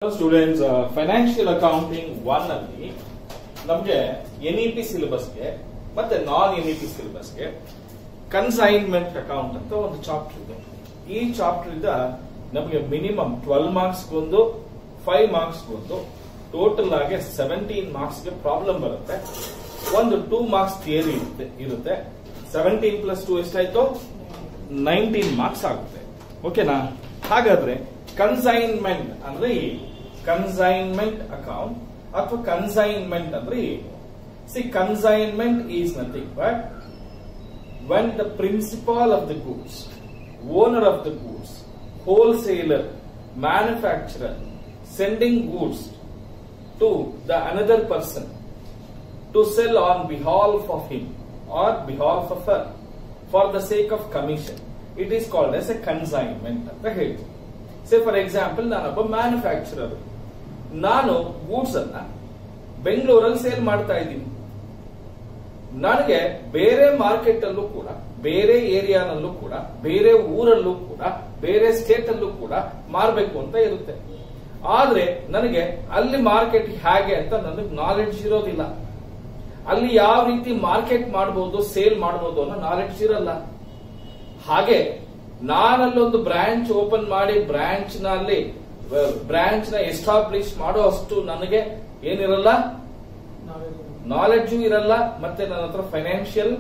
Students financial accounting 1 ಅಲ್ಲಿ ನಮಗೆ NEP ಸಿಲೆಬಸ್ಗೆ ಮತ್ತೆ ನಾನ್ ಎನ್ಇಪಿ ಸಿಲೆಬಸ್ಗೆ ಕನ್ಸೈನ್ಮೆಂಟ್ ಅಕೌಂಟ್ ಅಂತ ಒಂದು ಚಾಪ್ಟರ್ ಇದೆ. ಈ ಚಾಪ್ಟರ್ ಇಂದ ನಮಗೆ ಮಿನಿಮಮ್ 12 ಮಾರ್ಕ್ಸ್ ಒಂದು 5 ಮಾರ್ಕ್ಸ್ ಒಂದು ಟೋಟಲ್ ಆಗಿ 17 ಮಾರ್ಕ್ಸ್ ಗೆ ಪ್ರಾಬ್ಲಮ್ ಬರುತ್ತೆ. ಒಂದು 2 ಮಾರ್ಕ್ಸ್ ಥಿಯರಿ ಇರುತ್ತೆ. 17 ಪ್ಲಸ್ 2 ಎಷ್ಟಾಯ್ತು? 19 ಮಾರ್ಕ್ಸ್ ಆಗುತ್ತೆ. ಓಕೆನಾ? ಹಾಗಾದ್ರೆ ಕನ್ಸೈನ್ಮೆಂಟ್ ಅಂದ್ರೆ ಏನು? ಕನ್ಸೈನ್ಮೆಂಟ್ ಅಕೌಂಟ್ ಅಥವಾ ಕನ್ಸೈನ್ಮೆಂಟ್ ಅಂದ್ರೆ ಏನು? See, consignment is nothing but when the principal of the goods, owner of the goods, wholesaler, manufacturer sending goods to the another person to sell on behalf of him or behalf of her for the sake of commission, it is called as a consignment ಅಂತ ಹೇಳ್ತೀವಿ. Say for example, ನಾನೊಬ್ಬ manufacturer, ನಾನು goods ಅನ್ನ ಬೆಂಗಳೂರಲ್ಲಿ sale ಮಾಡ್ತಾ ಇದ್ದೀನಿ. ನನಗೆ ಬೇರೆ ಮಾರ್ಕೆಟ್ ಅಲ್ಲೂ ಕೂಡ, ಬೇರೆ ಏರಿಯಾನಲ್ಲೂ ಕೂಡ, ಬೇರೆ ಊರಲ್ಲೂ ಕೂಡ, ಬೇರೆ ಸ್ಟೇಟ್ ಅಲ್ಲೂ ಕೂಡ ಮಾರಬೇಕು ಅಂತ ಇರುತ್ತೆ. ಆದ್ರೆ ನನಗೆ ಅಲ್ಲಿ ಮಾರ್ಕೆಟ್ ಹೇಗೆ ಅಂತ ನನಗೆ ನಾಲೆಡ್ಜ್ ಇರೋದಿಲ್ಲ. ಅಲ್ಲಿ ಯಾವ ರೀತಿ ಮಾರ್ಕೆಟ್ ಮಾಡಬಹುದು, ಸೇಲ್ ಮಾಡಬಹುದು ಅನ್ನೋ ನಾಲೆಡ್ಜ್ ಇರಲ್ಲ. ಹಾಗೆ ನಾನಲ್ಲೊಂದು ಬ್ರಾಂಚ್ ಓಪನ್ ಮಾಡಿ ಬ್ರಾಂಚ್ ನ ಎಸ್ಟಾಬ್ಲಿಷ್ ಮಾಡೋ ಅಷ್ಟು ನನಗೆ ಏನಿರಲ್ಲ, ನಾಲೆಡ್ಜು ಇರಲ್ಲ, ಮತ್ತೆ ನನ್ನ ಹತ್ರ ಫೈನಾನ್ಷಿಯಲ್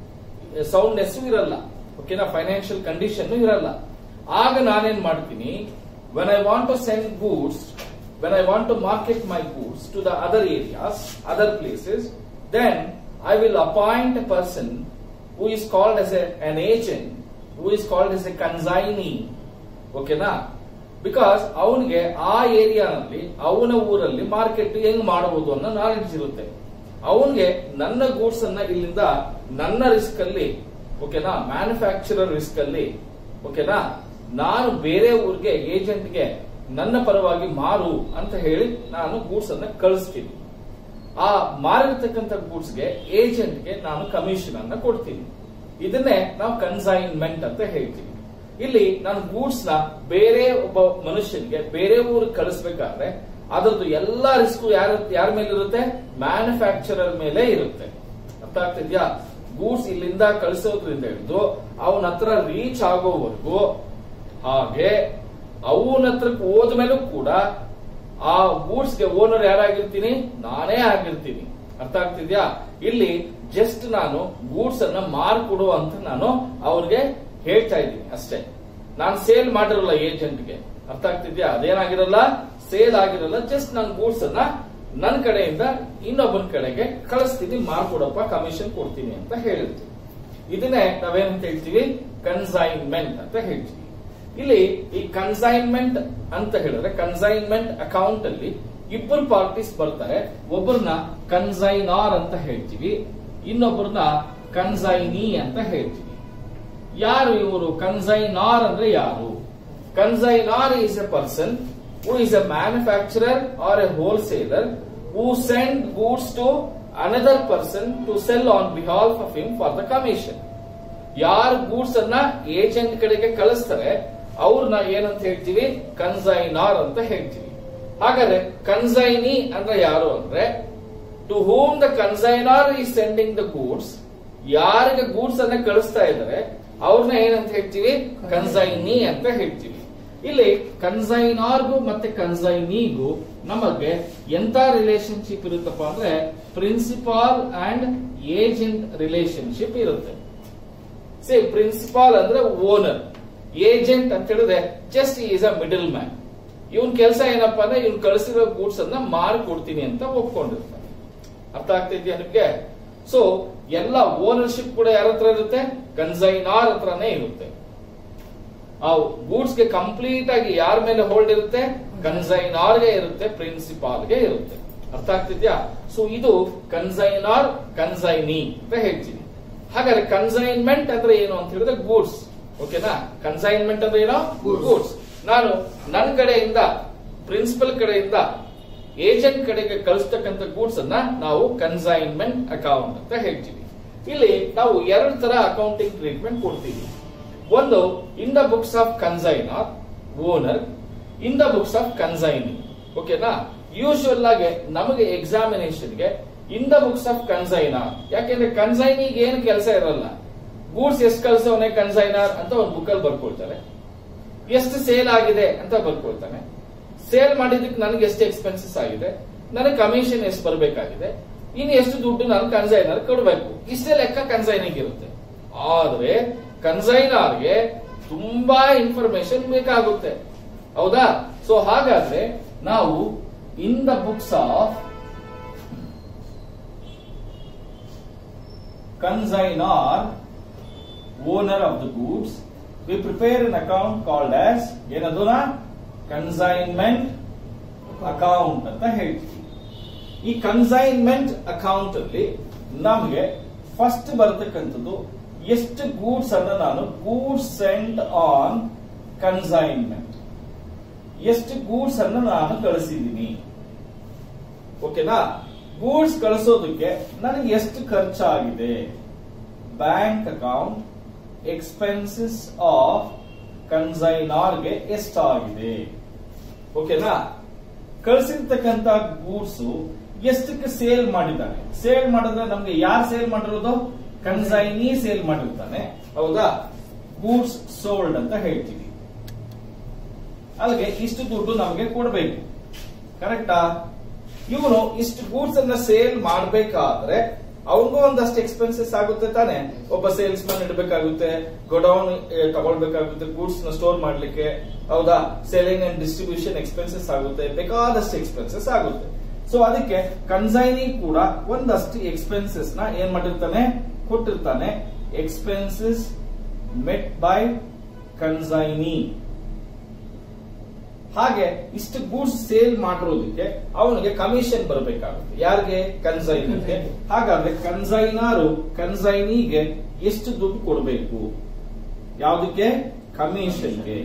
ಸೌಂಡ್ನೆಸ್ ಇರಲ್ಲ. ಓಕೆನಾ? ಫೈನಾನ್ಷಿಯಲ್ ಕಂಡೀಷನ್ ಇರಲ್ಲ. ಆಗ ನಾನೇನ್ ಮಾಡ್ತೀನಿ, when I want to send goods, when I want to market my goods to the other areas, other places, then I will appoint a person who is called as an agent, who is called as a consignee. ಓಕೆನಾ? Because ಅವನಿಗೆ ಆ ಏರಿಯಾನಲ್ಲಿ, ಅವನ ಊರಲ್ಲಿ market ಹೆಂಗ್ ಮಾಡಬಹುದು ಅನ್ನೋ knowledge ಇರುತ್ತೆ. ಅವನಿಗೆ ನನ್ನ ಗೂಡ್ಸ್ ಅನ್ನ ಇಲ್ಲಿಂದ ನನ್ನ ರಿಸ್ಕ್ ಅಲ್ಲಿ, ಓಕೆನಾ, ಮ್ಯಾನುಫ್ಯಾಕ್ಚರರ್ ರಿಸ್ಕ್ ಅಲ್ಲಿ, ಓಕೆನಾ, ನಾನು ಬೇರೆ ಊರಿಗೆ ಏಜೆಂಟ್ಗೆ ನನ್ನ ಪರವಾಗಿ ಮಾರು ಅಂತ ಹೇಳಿ ನಾನು ಗೂಡ್ಸ್ ಅನ್ನ ಕಳಿಸ್ತೀನಿ. ಆ ಮಾರಿರ್ತಕ್ಕಂಥ ಗೂಡ್ಸ್ಗೆ ಏಜೆಂಟ್ಗೆ ನಾನು ಕಮಿಷನ್ ಅನ್ನ ಕೊಡ್ತೀನಿ. ಇದನ್ನೇ ನಾವು ಕನ್ಸೈನ್ಮೆಂಟ್ ಅಂತ ಹೇಳ್ತೀವಿ. ಇಲ್ಲಿ ನಾನು ಗೂಡ್ಸ್ ನ ಬೇರೆ ಒಬ್ಬ ಮನುಷ್ಯನಿಗೆ ಬೇರೆ ಊರಿಗೆ ಕಳಿಸ್ಬೇಕಾದ್ರೆ ಅದರದ್ದು ಎಲ್ಲಾ ರಿಸ್ಕ್ ಯಾರ ಮೇಲೆ ಇರುತ್ತೆ? ಮ್ಯಾನುಫ್ಯಾಕ್ಚರರ್ ಮೇಲೆ ಇರುತ್ತೆ. ಅರ್ಥ ಆಗ್ತಿದ್ಯಾ? ಗೂಡ್ಸ್ ಇಲ್ಲಿಂದ ಕಳಿಸೋದ್ರಿಂದ ಹಿಡಿದು ಅವನ ಹತ್ರ ರೀಚ್ ಆಗೋವರೆಗೂ, ಹಾಗೆ ಅವನ ಹತ್ರಕ್ಕೆ ಹೋದ್ಮೇಲೂ ಕೂಡ ಆ ಗೂಡ್ಸ್ ಗೆ ಓನರ್ ಯಾರಾಗಿರ್ತೀನಿ? ನಾನೇ ಆಗಿರ್ತೀನಿ. ಅರ್ಥ ಆಗ್ತಿದ್ಯಾ? ಇಲ್ಲಿ ಜಸ್ಟ್ ನಾನು ಗೂಡ್ಸ್ ಅನ್ನ ಮಾರ್ಕೊಡು ಅಂತ ನಾನು ಅವ್ರಿಗೆ ಹೇಳ್ತಾ ಇದ್ದೀನಿ ಅಷ್ಟೇ. ನಾನು ಸೇಲ್ ಮಾಡಿರಲ್ಲ ಏಜೆಂಟ್ಗೆ. ಅರ್ಥ ಆಗ್ತಿದ್ಯಾ? ಅದೇನಾಗಿರಲ್ಲ, ಸೇಲ್ ಆಗಿರಲ್ಲ. ಜಸ್ಟ್ ನಾನು ಗೂಡ್ಸ್ ಅನ್ನ ನನ್ನ ಕಡೆಯಿಂದ ಇನ್ನೊಬ್ಬನ ಕಡೆಗೆ ಕಳಿಸ್ತೀನಿ, ಮಾರ್ಕೊಡಪ್ಪ, ಕಮಿಷನ್ ಕೊಡ್ತೀನಿ ಅಂತ ಹೇಳಿರ್ತೀನಿ. ಇದನ್ನೇ ನಾವೇನಂತ ಹೇಳ್ತೀವಿ? ಕನ್ಸೈನ್ಮೆಂಟ್ ಅಂತ ಹೇಳ್ತೀವಿ. ಇಲ್ಲಿ ಈ ಕನ್ಸೈನ್ಮೆಂಟ್ ಅಂತ ಹೇಳಿದ್ರೆ, ಕನ್ಸೈನ್ಮೆಂಟ್ ಅಕೌಂಟ್ ಅಲ್ಲಿ ಇಬ್ಬರು ಪಾರ್ಟೀಸ್ ಬರ್ತಾರೆ. ಒಬ್ಬರನ್ನ ಕನ್ಸೈನಾರ್ ಅಂತ ಹೇಳ್ತೀವಿ, ಇನ್ನೊಬ್ಬರನ್ನ ಕನ್ಸೈನಿ ಅಂತ ಹೇಳ್ತೀವಿ. ಯಾರು ಇವರು? ಕನ್ಸೈನಾರ್ ಅಂದ್ರೆ ಯಾರು? Consignor is a person who is a manufacturer or a wholesaler who send goods to another person to sell on behalf of him for the commission. ಯಾರು ಗೂಡ್ಸ್ ಅನ್ನ ಏಜೆಂಟ್ ಕಡೆಗೆ ಕಳಿಸ್ತಾರೆ ಅವ್ರನ್ನ ಏನಂತ ಹೇಳ್ತೀವಿ? ಕನ್ಸೈನಾರ್ ಅಂತ ಹೇಳ್ತೀವಿ. ಹಾಗಾದ್ರೆ ಕನ್ಸೈನಿ ಅಂದ್ರೆ ಯಾರು ಅಂದ್ರೆ, to whom the consignor is sending the goods, ಯಾರಿಗೆ ಗೂಡ್ಸ್ ಅನ್ನ ಕಳಿಸ್ತಾ ಇದ್ದಾರೆ ಅವ್ರನ್ನ ಏನಂತ ಹೇಳ್ತೀವಿ? ಕನ್ಸೈನಿ ಅಂತ ಹೇಳ್ತೀವಿ. ಇಲ್ಲಿ ಕನ್ಸೈನಾರ್ಗೂ ಮತ್ತೆ ಕನ್ಸೈನಿಗೂ ನಮಗೆ ಎಂತ ರಿಲೇಶನ್ಶಿಪ್ ಇರುತ್ತಪ್ಪ ಅಂದ್ರೆ, ಪ್ರಿನ್ಸಿಪಾಲ್ ಅಂಡ್ ಏಜೆಂಟ್ ರಿಲೇಶನ್ಶಿಪ್ ಇರುತ್ತೆ. ಸೇ ಪ್ರಿನ್ಸಿಪಾಲ್ ಅಂದ್ರೆ ಓನರ್, ಏಜೆಂಟ್ ಅಂತ ಹೇಳಿದ್ರೆ just is a middle man. ಇವನ್ ಕೆಲಸ ಏನಪ್ಪಾ ಅಂದ್ರೆ, ಇವ್ನು ಕಳಿಸಿರೋ ಗೂಡ್ಸ್ ಅನ್ನ ಮಾರ್ಕೊಡ್ತೀನಿ ಅಂತ ಒಪ್ಕೊಂಡಿರ್ತಾನೆ. ಅರ್ಥ ಆಗ್ತಿದ್ಯಾ ನಿಮ್ಗೆ? ಸೊ ಎಲ್ಲ ಓನರ್ಶಿಪ್ ಕೂಡ ಯಾರ ಹತ್ರ ಇರುತ್ತೆ? ಕನ್ಸೈನಾರ್ ಹತ್ರನೇ ಇರುತ್ತೆ. ಆ ಗೂಡ್ಸ್ ಗೆ ಕಂಪ್ಲೀಟ್ ಆಗಿ ಯಾರ ಮೇಲೆ ಹೋಲ್ಡ್ ಇರುತ್ತೆ? ಕನ್ಸೈನಾರ್ಗೆ ಇರುತ್ತೆ, ಪ್ರಿನ್ಸಿಪಾಲ್ಗೆ ಇರುತ್ತೆ. ಅರ್ಥ ಆಗ್ತಿದ್ಯಾ? ಸೊ ಇದು ಕನ್ಸೈನಾರ್, ಕನ್ಸೈನಿ ಅಂತ ಹೇಳ್ತೀವಿ. ಹಾಗಾದ್ರೆ ಕನ್ಸೈನ್ಮೆಂಟ್ ಅಂದ್ರೆ ಏನು ಅಂತ ಹೇಳಿದ್ರೆ ಗೂಡ್ಸ್. ಓಕೆನಾ? ಕನ್ಸೈನ್ಮೆಂಟ್ ಅಂದ್ರೆ ಏನೋ? ಗೂಡ್ಸ್. ನಾನು ನನ್ನ ಕಡೆಯಿಂದ, ಪ್ರಿನ್ಸಿಪಲ್ ಕಡೆಯಿಂದ ಏಜೆಂಟ್ ಕಡೆಗೆ ಕಳಿಸ್ತಕ್ಕಂಥ ಗೂಡ್ಸ್ ಅನ್ನ ನಾವು ಕನ್ಸೈನ್ಮೆಂಟ್ ಅಕೌಂಟ್ ಅಂತ ಹೇಳ್ತೀವಿ. ಇಲ್ಲಿ ನಾವು 2 ತರ ಅಕೌಂಟಿಂಗ್ ಟ್ರೀಟ್ಮೆಂಟ್ ಕೊಡ್ತೀವಿ. ಒಂದು, in the books of consignor, owner, in the books of consignee. ಓಕೆನಾ. ಯೂಶುವಲ್ ಆಗಿ ನಮಗೆ ಎಕ್ಸಾಮಿನೇಷನ್ಗೆ in the books of consignor, ಯಾಕೆಂದ್ರೆ ಕನ್ಸೈನಿಗೆ ಏನು ಕೆಲಸ ಇರಲ್ಲ, ಗೂಡ್ಸ್ ಎಷ್ಟು ಕಳ್ಸವನೆ ಕನ್ಸೈನರ್ ಅಂತ ಒಂದು ಬುಕ್ ಅಲ್ಲಿ ಬರ್ಕೊಳ್ತಾರೆ, ಎಷ್ಟು ಸೇಲ್ ಆಗಿದೆ ಅಂತ ಬರ್ಕೊಳ್ತಾನೆ, ಸೇಲ್ ಮಾಡಿದಕ್ಕೆ ನನಗೆ ಎಷ್ಟು ಎಕ್ಸ್ಪೆನ್ಸಸ್ ಆಗಿದೆ, ನನಗೆ ಕಮಿಷನ್ ಎಷ್ಟು ಬರಬೇಕಾಗಿದೆ, ಇನ್ನು ಎಷ್ಟು ದುಡ್ಡು ನಾನು ಕನ್ಸೈನರ್ ಕೊಡಬೇಕು, ಇಷ್ಟೇ ಲೆಕ್ಕ ಕನ್ಸೈನಿಗೆ ಇರುತ್ತೆ. ಆದ್ರೆ ಕನ್ಸೈನರ್ಗೆ ತುಂಬಾ ಇನ್ಫಾರ್ಮೇಶನ್ ಬೇಕಾಗುತ್ತೆ, ಹೌದಾ. ಸೊ ಹಾಗಾದ್ರೆ ನಾವು in the books of consignor owner of the goods we prepare an account called as ಏನದನ್ನ ಕನ್ಸೈನ್ಮೆಂಟ್ ಅಕೌಂಟ್ ಅಂತ ಹೇಳ್ತೀವಿ. ಈ ಕನ್ಸೈನ್ಮೆಂಟ್ ಅಕೌಂಟ್ ಅಲ್ಲಿ ನಮಗೆ ಫಸ್ಟ್ ಬರತಕ್ಕಂಥದ್ದು ಎಷ್ಟು ಗೂಡ್ಸ್ ಅನ್ನ ನಾನು ಗೂಡ್ಸ್ ಸೆಂಡ್ ಆನ್ ಕನ್ಸೈನ್ಮೆಂಟ್, ಎಷ್ಟು ಗೂಡ್ಸ್ ಅನ್ನ ನಾನು ಕಳಿಸಿದ್ದೀನಿ. ಓಕೆನಾ. ಗೂಡ್ಸ್ ಕಳಿಸೋದಕ್ಕೆ ನನಗೆ ಎಷ್ಟು ಖರ್ಚಾಗಿದೆ, ಬ್ಯಾಂಕ್ ಅಕೌಂಟ್ ಎಕ್ಸ್ಪೆನ್ಸಸ್ ಆಫ್ ಕನ್ಸೈನರ್ಗೆ ಎಷ್ಟಾಗಿದೆ. ಓಕೆನಾ. ಕಳಿಸಿರ್ತಕ್ಕಂತ ಗೂಡ್ಸ್ ಎಷ್ಟಕ್ಕೆ ಸೇಲ್ ಮಾಡಿದ್ದಾನೆ, ಸೇಲ್ ಮಾಡಿದ್ರೆ ನಮ್ಗೆ ಯಾರು ಸೇಲ್ ಮಾಡಿರೋದು, ಕನ್ಸೈನಿ ಸೇಲ್ ಮಾಡಿರ್ತಾನೆ, ಹೌದಾ. ಗೂಡ್ಸ್ ಸೋಲ್ಡ್ ಅಂತ ಹೇಳ್ತೀವಿ. ಅಲ್ಲಿಗೆ ಇಷ್ಟು ದುಡ್ಡು ನಮಗೆ ಕೊಡಬೇಕು, ಕರೆಕ್ಟಾ. ಇವನು ಇಷ್ಟು ಗೂಡ್ಸ್ ಅನ್ನ ಸೇಲ್ ಮಾಡಬೇಕಾದ್ರೆ ಅವನಿಗೂ ಒಂದಷ್ಟು ಎಕ್ಸ್ಪೆನ್ಸಸ್ ಆಗುತ್ತೆ ತಾನೆ. ಒಬ್ಬ ಸೇಲ್ಸ್ ಮ್ಯಾನ್ ಇಡಬೇಕಾಗುತ್ತೆ, ಗೋಡೌನ್ ತಗೊಳ್ಬೇಕಾಗುತ್ತೆ, ಗೂಡ್ಸ್ ನ ಸ್ಟೋರ್ ಮಾಡ್ಲಿಕ್ಕೆ, ಹೌದಾ. ಸೆಲ್ಲಿಂಗ್ ಅಂಡ್ ಡಿಸ್ಟ್ರಿಬ್ಯೂಷನ್ ಎಕ್ಸ್ಪೆನ್ಸಸ್ ಆಗುತ್ತೆ, ಬೇಕಾದಷ್ಟು ಎಕ್ಸ್ಪೆನ್ಸಸ್ ಆಗುತ್ತೆ. ಸೊ ಅದಕ್ಕೆ ಕನ್ಸೈನಿ ಕೂಡ ಒಂದಷ್ಟು ಎಕ್ಸ್ಪೆನ್ಸಸ್ ನ ಏನ್ ಮಾಡಿರ್ತಾನೆ, ಕೊಟ್ಟಿರ್ತಾನೆ. Expenses met by consignee. ಹಾಗೆ ಇಷ್ಟು ಗೂಡ್ಸ್ ಸೇಲ್ ಮಾಡಿರೋದಕ್ಕೆ ಅವನಿಗೆ ಕಮಿಷನ್ ಬರಬೇಕಾಗುತ್ತೆ, ಯಾರಿಗೆ, ಕನ್ಸೈನಿಗೆ. ಹಾಗಾದ್ರೆ ಕನ್ಸೈನರು ಕನ್ಸೈನಿಗೆ ಎಷ್ಟು ದುಡ್ಡು ಕೊಡಬೇಕು, ಯಾವುದಕ್ಕೆ, ಕಮಿಷನ್ಗೆ,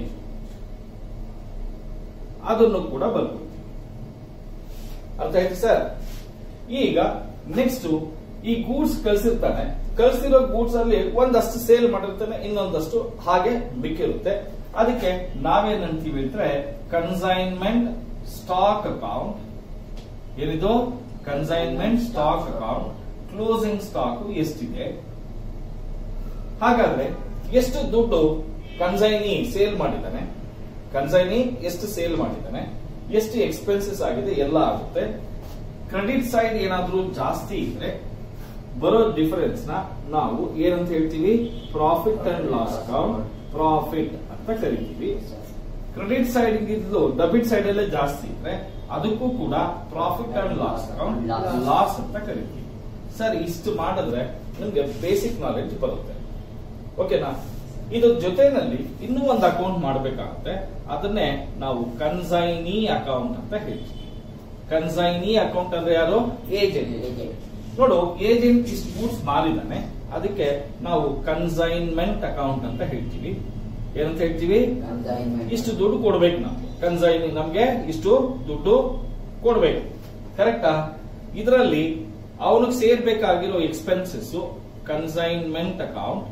ಅದನ್ನು ಕೂಡ ಬರ್ಕೊಡ್ತೀವಿ. ಅರ್ಥ ಆಯ್ತು ಸರ್. ಈಗ ನೆಕ್ಸ್ಟ್ ಈ ಗೂಡ್ಸ್ ಕಳ್ಸಿರ್ತಾನೆ, ಕಳ್ಸಿರೋ ಗೂಡ್ಸ್ ಅಲ್ಲಿ ಒಂದಷ್ಟು ಸೇಲ್ ಮಾಡಿರ್ತಾನೆ, ಇನ್ನೊಂದಷ್ಟು ಹಾಗೆ ಬಿಕ್ಕಿರುತ್ತೆ. ಅದಕ್ಕೆ ನಾವೇನಂತೀವಿ ಅಂದ್ರೆ ಕನ್ಸೈನ್ಮೆಂಟ್ ಸ್ಟಾಕ್ ಅಕೌಂಟ್. ಏನಿದು, consignment stock account. Closing stock ಎಷ್ಟಿದೆ, ಹಾಗಾದ್ರೆ ಎಷ್ಟು ದುಡ್ಡು ಕನ್ಸೈನಿ ಸೇಲ್ ಮಾಡಿದ್ದಾನೆ, ಕನ್ಸೈನಿ ಎಷ್ಟು ಸೇಲ್ ಮಾಡಿದ್ದಾನೆ, ಎಷ್ಟು ಎಕ್ಸ್ಪೆನ್ಸಸ್ ಆಗಿದೆ ಎಲ್ಲ ಆಗುತ್ತೆ. ಕ್ರೆಡಿಟ್ ಸೈಡ್ ಏನಾದ್ರೂ ಜಾಸ್ತಿ ಇದ್ರೆ ಬರೋ ಡಿಫರೆನ್ಸ್ ನ ನಾವು ಏನಂತ ಹೇಳ್ತೀವಿ, profit and loss account, profit ಅಂತ ಕರಿತೀವಿ. ಕ್ರೆಡಿಟ್ ಸೈಡ್ ಇದ್ದು ಡೆಬಿಟ್ ಸೈಡ್ ಅಲ್ಲೇ ಜಾಸ್ತಿ ಇದ್ರೆ ಅದಕ್ಕೂ ಕೂಡ profit and loss account, loss ಅಂತ ಕರಿತೀವಿ. ಸರ್ ಇಷ್ಟು ಮಾಡಿದ್ರೆ ನಿಮ್ಗೆ ಬೇಸಿಕ್ ನಾಲೆಡ್ಜ್ ಬರುತ್ತೆ, ಓಕೆನಾ. ಇದ್ರ ಜೊತೆನಲ್ಲಿ ಇನ್ನೂ ಒಂದು ಅಕೌಂಟ್ ಮಾಡಬೇಕಾಗುತ್ತೆ, ಅದನ್ನೇ ನಾವು ಕನ್ಸೈನಿ ಅಕೌಂಟ್ ಅಂತ ಹೇಳ್ತೀವಿ. ಕನ್ಸೈನಿ ಅಕೌಂಟ್ ಅಂದ್ರೆ ಯಾರು, ಏಜೆಂಟ್. ನೋಡು, ಏಜೆಂಟ್ ಇಷ್ಟು ಗೂಡ್ಸ್ ಮಾರಿದಾನೆ, ಅದಕ್ಕೆ ನಾವು ಕನ್ಸೈನ್ಮೆಂಟ್ ಅಕೌಂಟ್ ಅಂತ ಹೇಳ್ತೀವಿ. ಏನಂತ ಹೇಳ್ತೀವಿ, ಇಷ್ಟು ದುಡ್ಡು ಕೊಡ್ಬೇಕು ನಾವು, ಕನ್ಸೈನಿ ನಮ್ಗೆ ಇಷ್ಟು ದುಡ್ಡು ಕೊಡ್ಬೇಕು, ಕರೆಕ್ಟಾ. ಇದರಲ್ಲಿ ಅವನಿಗೆ ಸೇರ್ಬೇಕಾಗಿರೋ ಎಕ್ಸ್ಪೆನ್ಸಸ್ ಕನ್ಸೈನ್ಮೆಂಟ್ ಅಕೌಂಟ್,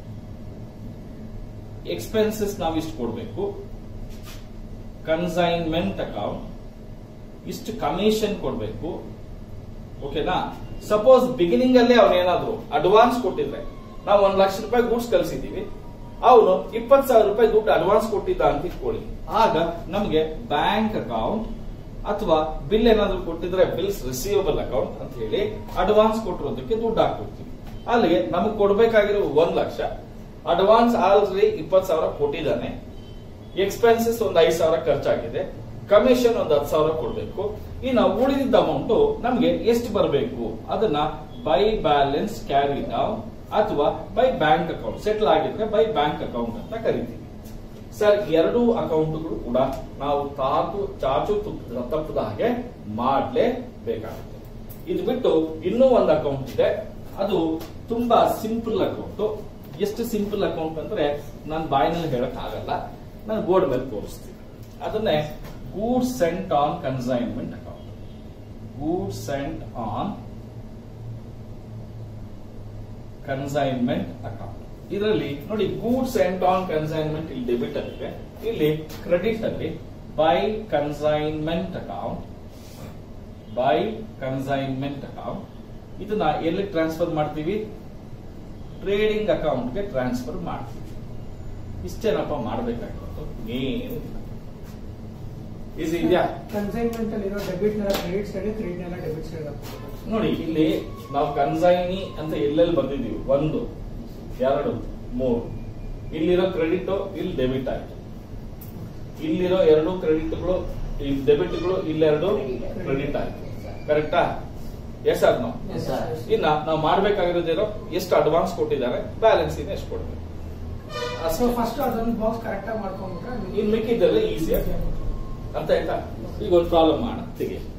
ಎಕ್ಸ್ಪೆನ್ಸಸ್ ನಾವು ಇಷ್ಟು ಕೊಡ್ಬೇಕು, ಕನ್ಸೈನ್ಮೆಂಟ್ ಅಕೌಂಟ್ ಇಷ್ಟು ಕಮಿಷನ್ ಕೊಡ್ಬೇಕು, ಓಕೆನಾ. ಸಪೋಸ್ ಬಿಗಿನಿಂಗ್ ಅಲ್ಲೇ ಅವನೇನಾದ್ರು ಅಡ್ವಾನ್ಸ್ ಕೊಟ್ಟಿದ್ರೆ, ನಾವು 1 ಲಕ್ಷ ರೂಪಾಯಿ ಗೂಡ್ಸ್ ಕಳಿಸಿದೀವಿ, ಅವನು 20,000 ರೂಪಾಯಿ ದುಡ್ಡು ಅಡ್ವಾನ್ಸ್ ಕೊಟ್ಟಿದ್ದ ಅಂತ ಇಟ್ಕೊಳ್ಳಿ. ಆಗ ನಮಗೆ ಬ್ಯಾಂಕ್ ಅಕೌಂಟ್ ಅಥವಾ ಬಿಲ್ ಏನಾದ್ರು ಕೊಟ್ಟಿದ್ರೆ ಬಿಲ್ಸ್ ರಿಸೀವಬಲ್ ಅಕೌಂಟ್ ಅಂತ ಹೇಳಿ ಅಡ್ವಾನ್ಸ್ ಕೊಟ್ಟಿರೋದಕ್ಕೆ ದುಡ್ಡು ಹಾಕ್ಬಿಡ್ತೀವಿ. ಅಲ್ಲಿಗೆ ನಮಗೆ ಕೊಡ್ಬೇಕಾಗಿರೋ 1 ಲಕ್ಷ, ಅಡ್ವಾನ್ಸ್ ಆಲ್ರೆಡಿ 20,000 ಕೊಟ್ಟಿದ್ದಾನೆ, ಎಕ್ಸ್ಪೆನ್ಸಸ್ ಒಂದು 5,000 ಖರ್ಚಾಗಿದೆ, ಕಮಿಷನ್ ಒಂದು 10,000 ಕೊಡಬೇಕು. ಇನ್ನು ಉಳಿದಿದ್ದ ಅಮೌಂಟ್ ನಮ್ಗೆ ಎಷ್ಟು ಬರಬೇಕು ಅದನ್ನ ಬೈ ಬ್ಯಾಲೆನ್ಸ್ ಕ್ಯಾರಿ ಡೌನ್ ಅಥವಾ ಬೈ ಬ್ಯಾಂಕ್ ಅಕೌಂಟ್, ಸೆಟಲ್ ಆಗಿದ್ರೆ ಬೈ ಬ್ಯಾಂಕ್ ಅಕೌಂಟ್ ಅಂತ ಕರಿತೀವಿ. ಸರ್ ಎರಡೂ ಅಕೌಂಟ್ಗಳು ಕೂಡ ನಾವು ಚಾಚು ತಪ್ಪದ ಹಾಗೆ ಮಾಡಲೇಬೇಕಾಗುತ್ತೆ. ಇದು ಬಿಟ್ಟು ಇನ್ನೂ ಒಂದು ಅಕೌಂಟ್ ಇದೆ, ಅದು ತುಂಬಾ ಸಿಂಪಲ್ ಅಕೌಂಟ್. ಎಷ್ಟು ಸಿಂಪಲ್ ಅಕೌಂಟ್ ಅಂದ್ರೆ ನಾನು ಬಾಯಿನಲ್ಲಿ ಹೇಳಕ್ ಆಗಲ್ಲ, ನಾನು ಬೋರ್ಡ್ ಮೇಲೆ ತೋರಿಸ್ತೀನಿ. ಅದನ್ನೇ goods sent on consignment account. Goods sent on consignment account. ಇದರಲ್ಲಿ ನೋಡಿ, ಗೂಡ್ಸ್ ಸೆಂಟ್ ಆನ್ ಕನ್ಸೈನ್ಮೆಂಟ್ ಇಲ್ಲಿ ಡೆಬಿಟ್ ಅಲ್ಲಿ ಇದೆ, ಇಲ್ಲಿ ಕ್ರೆಡಿಟ್ ಅಲ್ಲಿ by consignment account, by consignment account. ಇದನ್ನ ಎಲ್ಲಿ ಟ್ರಾನ್ಸ್ಫರ್ ಮಾಡ್ತೀವಿ? ಟ್ರೇಡಿಂಗ್ ಅಕೌಂಟ್ಗೆ ಟ್ರಾನ್ಸ್ಫರ್ ಮಾಡ್ತೀವಿ. ಇಷ್ಟೇನಪ್ಪ ಮಾಡಬೇಕಾಗಿರೋದು, ಏನು ಈಸಿ ಇದೆಯಾ? ಕನ್ಸೈನ್ಮೆಂಟ್ ಅಲ್ಲಿ ಇರೋ ಡೆಬಿಟ್ ನೆಲ್ಲ ಕ್ರೆಡಿಟ್ ಸೈಡ್, ಕ್ರೆಡಿಟ್ ನೆಲ್ಲ ಡೆಬಿಟ್ ಸೈಡ್. ನೋಡಿ, ಇಲ್ಲಿ ನಾವು ಕನ್ಸೈನಿ ಅಂತ ಎಲ್ಲೆಲ್ಲಿ ಬಂದಿದೀವಿ, 1 2 3. ಇಲ್ಲಿರೋ ಕ್ರೆಡಿಟ್ ಇಲ್ಲಿ ಡೆಬಿಟ್ ಆಯ್ತು, ಇಲ್ಲಿರೋ 2 ಕ್ರೆಡಿಟ್ಗಳು ಇಲ್ಲಿ ಡೆಬಿಟ್ಗಳು, ಇಲ್ಲೆರಡು ಕ್ರೆಡಿಟ್ ಆಯ್ತು. ಕರೆಕ್ಟಾ? Yes or no? ಇನ್ನ ನಾವು ಮಾಡ್ಬೇಕಾಗಿರೋದೇನೋ, ಎಷ್ಟು ಅಡ್ವಾನ್ಸ್ ಕೊಟ್ಟಿದ್ದಾರೆ, ಬ್ಯಾಲೆನ್ಸ್ ಇನ್ನು ಎಷ್ಟು ಕೊಡ್ಬೇಕು. ಫಸ್ಟ್ ಅದೊಂದು ಬಾಕ್ಸ್ ಕರೆಕ್ಟ್ ಆಗಿ ಮಾಡ್ಕೊಂಡ್ಬಿಟ್ರೆ ಇನ್ ಮಿಕ್ಕಿದ್ದೆಲ್ಲ ಈಸಿ. ಅಂತ ಆಯ್ತಾ? ಈಗ ಒಂದು ಪ್ರಾಬ್ಲಮ್ ಮಾಡೋಣ, ತೆಗಿ.